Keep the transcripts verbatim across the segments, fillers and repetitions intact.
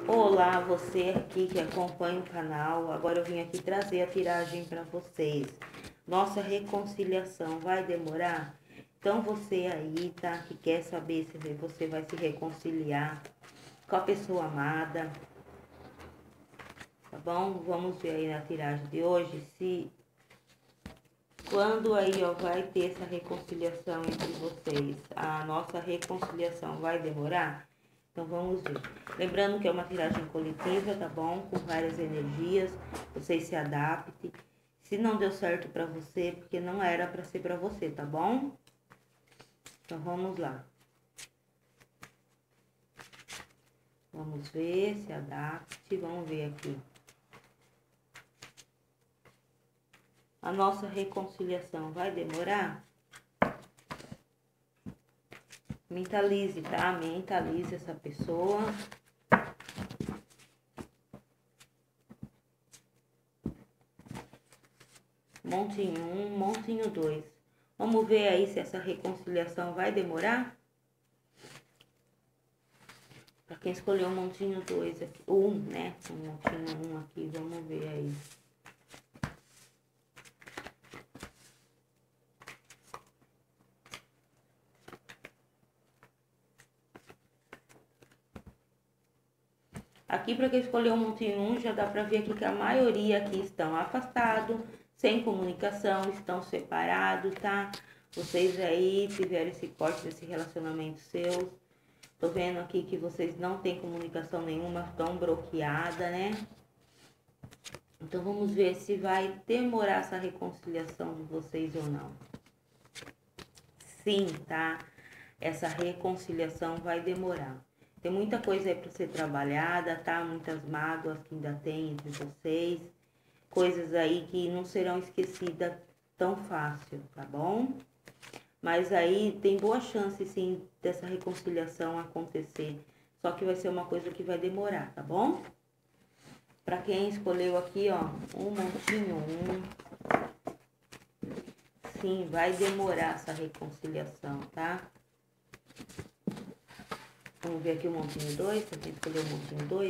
Olá, você aqui que acompanha o canal. Agora eu vim aqui trazer a tiragem para vocês. Nossa reconciliação vai demorar? Então você aí, tá, que quer saber se você vai se reconciliar com a pessoa amada, tá bom? Vamos ver aí na tiragem de hoje se quando aí, ó, vai ter essa reconciliação entre vocês. A nossa reconciliação vai demorar? Então vamos ver. Lembrando que é uma tiragem coletiva, tá bom? Com várias energias, vocês se adaptem. Se não deu certo pra você, porque não era pra ser pra você, tá bom? Então vamos lá. Vamos ver, se adapte, vamos ver aqui. A nossa reconciliação vai demorar? Mentalize, tá? Mentalize essa pessoa. Montinho um, montinho dois. Vamos ver aí se essa reconciliação vai demorar? Para quem escolheu o montinho dois aqui, um, né? O montinho um aqui, vamos ver aí. Aqui, para quem escolheu o montinho um, já dá para ver aqui que a maioria aqui estão afastados, sem comunicação, estão separados, tá? Vocês aí tiveram esse corte desse relacionamento seu. Tô vendo aqui que vocês não têm comunicação nenhuma, estão bloqueadas, né? Então, vamos ver se vai demorar essa reconciliação de vocês ou não. Sim, tá? Essa reconciliação vai demorar. Tem muita coisa aí para ser trabalhada, tá? Muitas mágoas que ainda tem entre vocês. Coisas aí que não serão esquecidas tão fácil, tá bom? Mas aí tem boa chance, sim, dessa reconciliação acontecer. Só que vai ser uma coisa que vai demorar, tá bom? Pra quem escolheu aqui, ó, um montinho um. Sim, vai demorar essa reconciliação, tá? Vamos ver aqui o montinho dois, pra quem escolheu o montinho dois.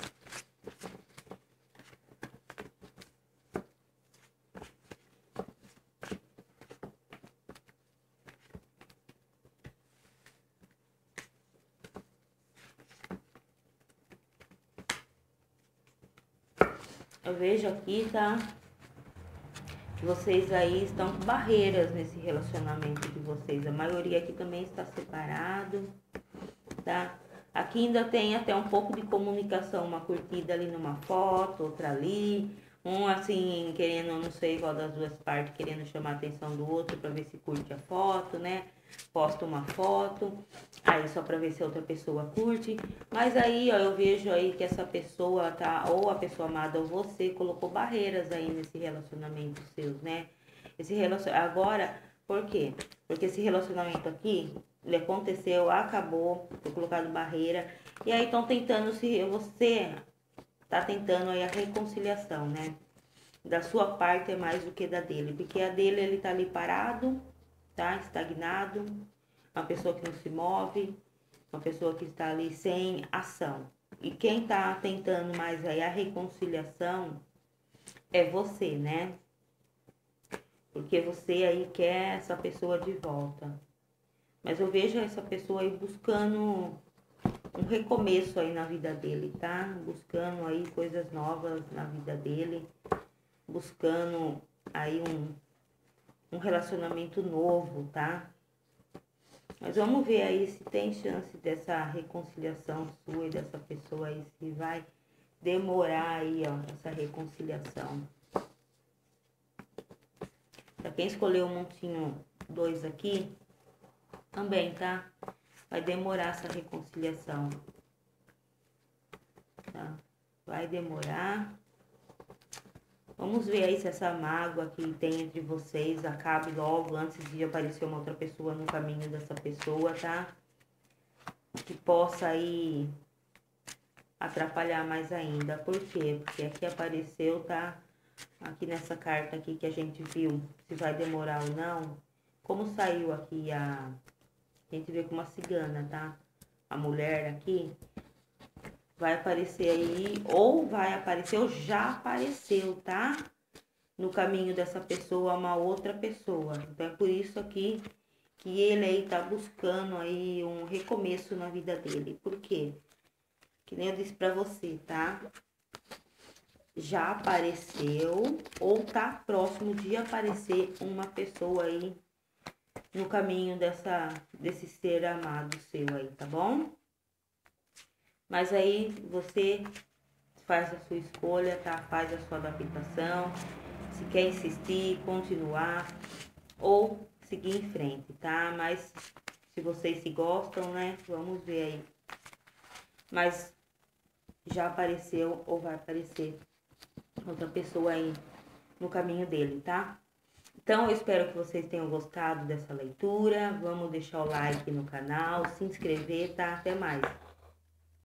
Eu vejo aqui, tá? Que vocês aí estão com barreiras nesse relacionamento de vocês. A maioria aqui também está separado, tá? Aqui ainda tem até um pouco de comunicação, uma curtida ali numa foto, outra ali. Um assim, querendo, não sei qual das duas partes, querendo chamar a atenção do outro para ver se curte a foto, né? Posta uma foto, aí só para ver se a outra pessoa curte. Mas aí, ó, eu vejo aí que essa pessoa tá, ou a pessoa amada ou você, colocou barreiras aí nesse relacionamento seus, né? Esse relacionamento, agora, por quê? Porque esse relacionamento aqui, ele aconteceu, acabou, foi colocado barreira, e aí estão tentando se, você tá tentando aí a reconciliação, né? Da sua parte é mais do que da dele, porque a dele ele tá ali parado, tá? Estagnado, uma pessoa que não se move, uma pessoa que está ali sem ação. E quem tá tentando mais aí a reconciliação é você, né? Porque você aí quer essa pessoa de volta. Mas eu vejo essa pessoa aí buscando um recomeço aí na vida dele, tá? Buscando aí coisas novas na vida dele. Buscando aí um, um relacionamento novo, tá? Mas vamos ver aí se tem chance dessa reconciliação sua e dessa pessoa aí, se vai demorar aí, ó, essa reconciliação. Pra quem escolheu o montinho dois aqui, também, tá? Vai demorar essa reconciliação, tá? Vai demorar. Vamos ver aí se essa mágoa que tem entre vocês acabe logo antes de aparecer uma outra pessoa no caminho dessa pessoa, tá? Que possa aí atrapalhar mais ainda. Por quê? Porque aqui apareceu, tá? Aqui nessa carta aqui que a gente viu, se vai demorar ou não. Como saiu aqui a... A gente vê com uma cigana, tá? A mulher aqui. vai aparecer aí, ou vai aparecer, ou já apareceu, tá? No caminho dessa pessoa, uma outra pessoa. Então, é por isso aqui que ele aí tá buscando aí um recomeço na vida dele. Por quê? Que nem eu disse pra você, tá? Já apareceu ou tá próximo de aparecer uma pessoa aí no caminho dessa, desse ser amado seu aí, tá bom? Mas aí você faz a sua escolha, tá? Faz a sua adaptação, se quer insistir, continuar ou seguir em frente, tá? Mas se vocês se gostam, né? Vamos ver aí. Mas já apareceu ou vai aparecer outra pessoa aí no caminho dele, tá? Então, eu espero que vocês tenham gostado dessa leitura. Vamos deixar o like no canal, se inscrever, tá? Até mais.